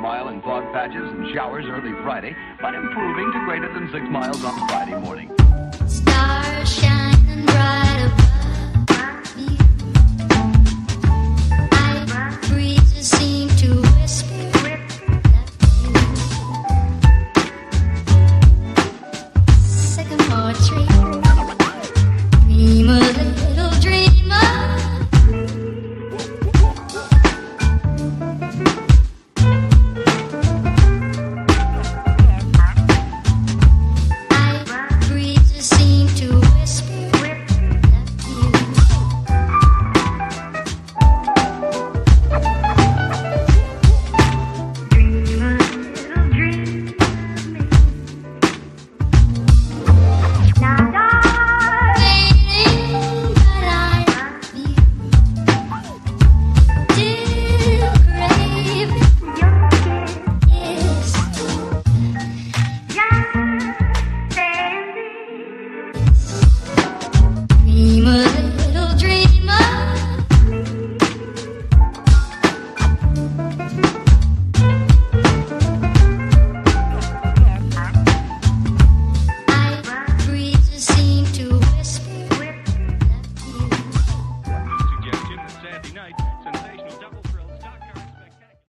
mile in fog patches and showers early Friday, but improving to greater than 6 miles on Friday morning. Stars shining bright.